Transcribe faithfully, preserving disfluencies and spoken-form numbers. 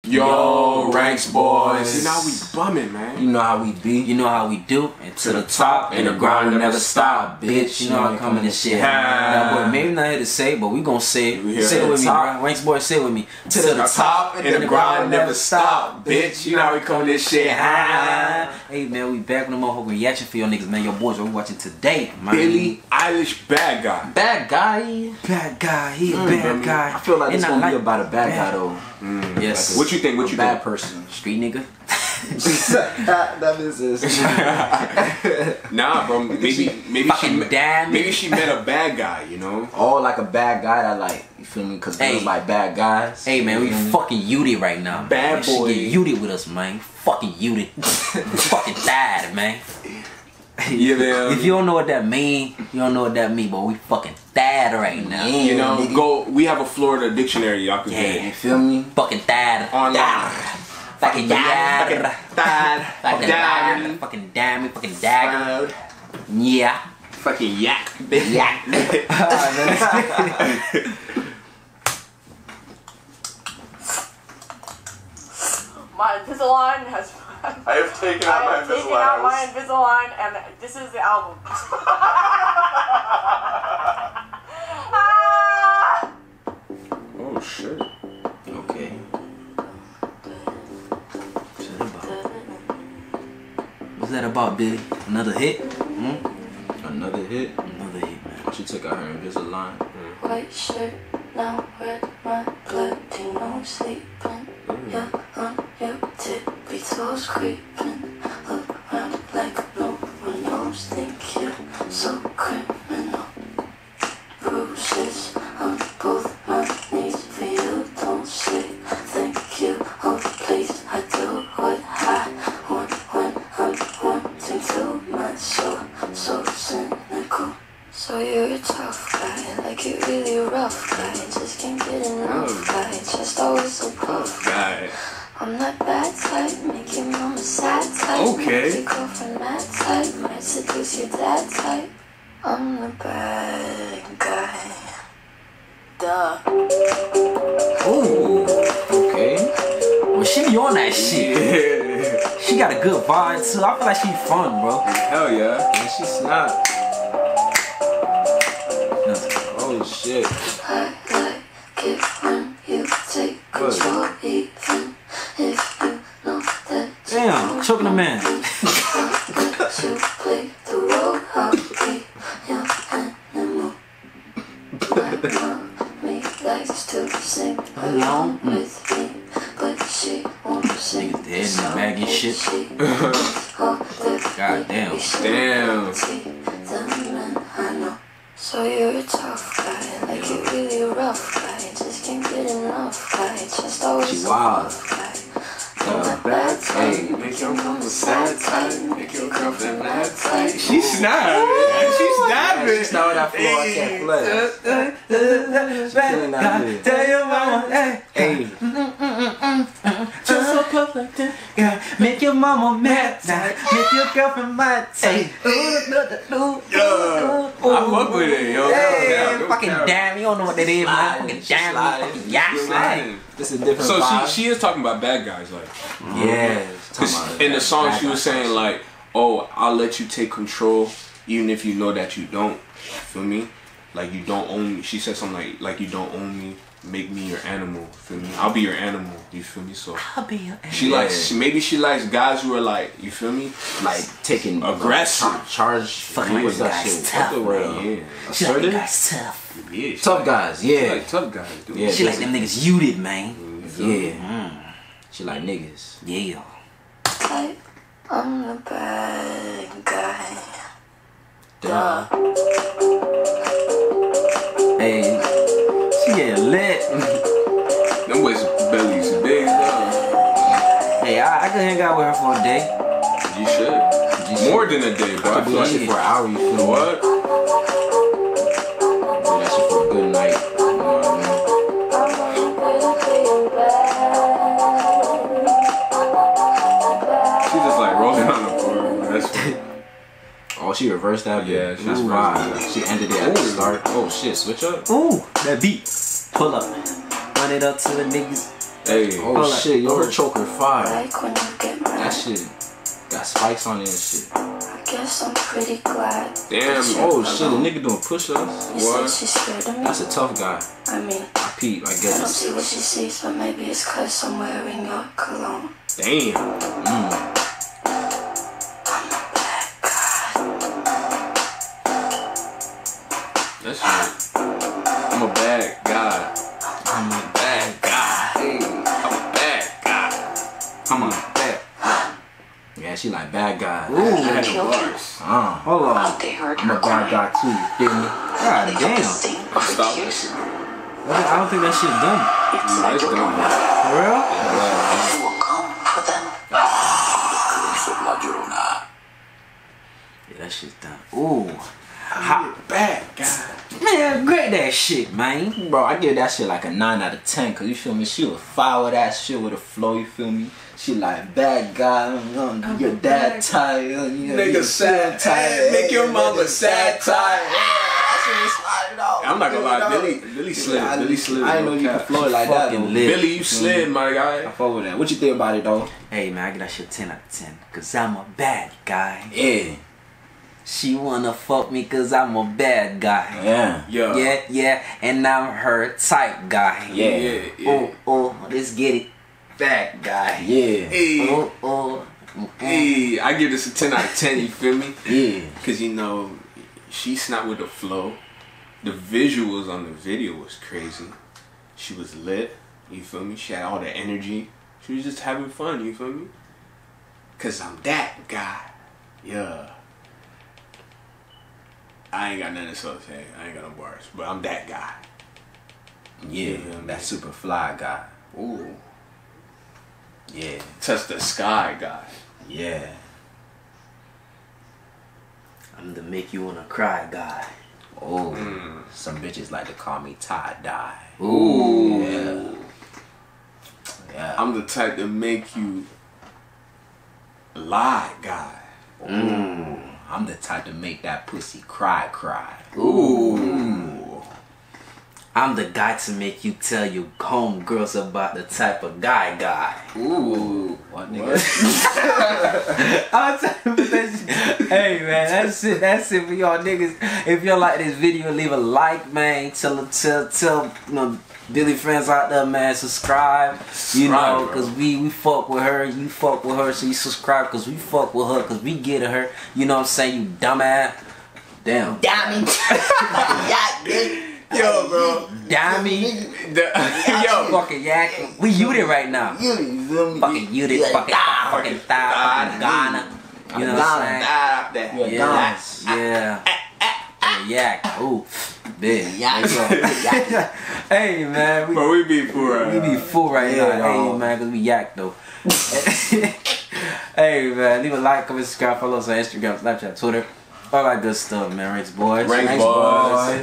Yo, Ranks boys. You know how we bumming, man. You know how we be. You know how we do. And to the top, and the grind will never stop, bitch. You know how coming and shit. Now, boy, maybe not here to say, but we gonna say it. Say it with me, bro. Ranks boys, say it with me. To, to the, the top, and, and the grind will never stop, bitch. You know how we coming this shit. Hey, man, we back with the motherfucking reaction for your niggas, man. Your boys, what we watching today, man. Billie Eilish, bad guy. Bad guy. Bad guy. He a mm, bad guy. I feel like it's gonna like be about a bad, bad guy, though. Mm, yes. What you think? What a you bad think? person? Street nigga. That is this. Nah, bro. Maybe maybe she damn maybe she met a bad guy. You know. Oh, like a bad guy that like you feel me? Cause hey. Girls like bad guys. Hey man, we fucking Uted right now. Bad man. boy. She get Uted with us, man. Fucking Uted. Fucking died, man. Yeah, man. If you don't know what that mean, you don't know what that mean, but we fucking died right now. You know, nigga. Go. We have a Florida dictionary, y'all can yeah. get. You feel me? Fucking died. Online. Fucking dad. Dad. Fucking dad. Fucking damn. Fucking dagger. Yeah. Fucking yak. Yak. My Invisalign has. I have taken out my Invisalign. I have taken out my Invisalign, and this is the album. Oh shit. Okay. What's that about, Billy? Another hit? Hmm? Another hit? Another hit, man. She took out her Invisalign. Mm. White shirt, now red, my Latino sleeping. Mm. You're on your tippy toes creeping around like no one knows. Think you're so criminal. Bruises on both my knees for you. Don't say thank you. Oh, please, I do what I want when I'm wanting to. My soul, so cynical. So you're a tough guy, like you're really a rough guy. Just can't get enough guy, just always so puff guy. I'm that bad type, make your mama sad type. Okay. Make your girlfriend mad type, might seduce your dad type. I'm the bad guy. Duh. Ooh. Okay. Well, she be on that shit. Yeah. She got a good vibe too. I feel like she fun, bro. Hell yeah. And she snap. Oh shit. I like it when you take control, even if you know that. Damn, choking the man. You play the role, I'll be your animal. My mommy likes to sing along with me, but she won't sing. Niggas dead in the bag and shit. God damn. Damn. So you're a tough guy, like you're really a rough guy. Just can't get enough guy, just always She a wild. rough guy. Uh, bad hey, make your mama sad type, make your girlfriend mad type. She snapping. She snapping. She's not on that floor, I can't flex. Tell your mama, hey, hey. just so close like that, yeah. Make your mama mad type, make your girlfriend mad type. Yo, I fuck with it, yo. Hey, fucking damn, you don't know what that is, man. Fucking damn, fucking yak. This is a different So vibe. she she is talking about bad guys, like. Yeah. In the song, she was saying like, "Oh, I'll let you take control, even if you know that you don't." Feel me? Like you don't own me. She said something like, "Like you don't own me. Make me your animal." Feel me? I'll be your animal. You feel me? So I'll be your animal. she likes. She, maybe she likes guys who are like, you feel me? Like taking aggressive, uh, charge. Fucking What's that guys shit? tough, What the word? Yeah. She like them guys tough. Yeah, she Tough like, guys. She Yeah. like tough guys, dude. Yeah. She like them niggas Uted, man. Yeah. Mm. She like niggas. Yeah. I'm the bad guy. Duh. Hey, she get lit. Them boys' bellies big, huh? Hey, I, I could hang out with her for a day. You should. More than a day, bro. I I feel do that like shit for an hour. You feel me? what? Do that shit for a good night. You know what She just like rolling on the floor. That's Oh, she reversed that bit. Yeah, she just Ooh, reversed wow. it. She ended it at the start. Oh shit, switch up. Ooh, that beat. Pull up. Run it up to the niggas. Hey. Oh shit, yo, her choker fire. Like when you get mad. That shit got spikes on it and shit. I guess I'm pretty glad. Damn. Oh shit, the nigga doing push-ups. You said she's scared of me. That's a tough guy. I mean, I peep, I I don't guess. see what she sees, but maybe it's cause I'm wearing your cologne. Damn. Mm. That's shit. I'm a bad guy. I'm a bad guy. Hey, I'm a bad guy. I'm a bad. Yeah, she like bad guy. Ooh. Had the bars. Uh, Hold on. I'm a bad guy too. You feel me? God damn. Stop this. I don't think that shit done. That's done. For real? Yeah, that shit's done. Ooh. I'm a bad guy. Man, great that shit, man. Bro, I give that shit like a nine out of ten, cause you feel me? She was fire with that shit with a flow, you feel me? She like bad guy, um, your dad tired, uh, you know, Nigga sad tired, make your mama sad tired. I'm not gonna lie, Billy, Billy slid, I, Billy slid. I didn't know you could flow it like that. Fucking Though. lit. Billy, you slid, my I guy. fuck with that. What you think about it though? Hey, man, I give that shit ten out of ten. Cause I'm a bad guy. Yeah, She wanna fuck me cause I'm a bad guy. yeah, Yeah. Yeah, yeah, and I'm her type guy. yeah, Yeah, yeah. Oh, oh, let's get it. Bad guy. yeah, Hey, Oh, oh. hey, I give this a ten out of ten, you feel me? yeah. Cause you know, she snapped with the flow. The visuals on the video was crazy. She was lit, you feel me? She had all the energy. She was just having fun, you feel me? Cause I'm that guy. Yeah. I ain't got nothing else to say. I ain't got no bars. But I'm that guy. Yeah, that super fly guy. Ooh. Yeah, Touch the sky guy. yeah. I'm the make you wanna cry guy. Oh, Mm. some bitches like to call me tie dye. Ooh. Yeah, yeah. I'm the type to make you lie guy. Ooh, I'm the type to make that pussy cry, cry. Ooh. I'm the guy to make you tell your homegirls about the type of guy guy. Ooh. What nigga? I'll tell you that shit. Hey man, that's it. That's it for y'all niggas. If y'all like this video, leave a like, man. Tell tell tell you know Billy friends out there, man. Subscribe. You know, Subscribe, cause we we fuck with her. You fuck with her, so you subscribe. Cause we fuck with her. Cause we get at her. You know what I'm saying? You dumbass. Damn. Diamond. Yo, bro. Dummy. The, yo. Fucking yak. We unit right now. You feel me? Fucking unit. Fucking fucking thigh. Fucking Ghana. You know what I'm saying? Yeah, Yeah, yeah. Yeah, yak. Ooh, big. Yeah. Hey man, we, Bro, we be poor. we be full right Yeah, now. Hey dog. man, cause we yak though. Hey man, leave a like, comment, subscribe, follow us on Instagram, Snapchat, Twitter, all that good stuff, man. Ranks boys. Ranks Thanks, boys. boy.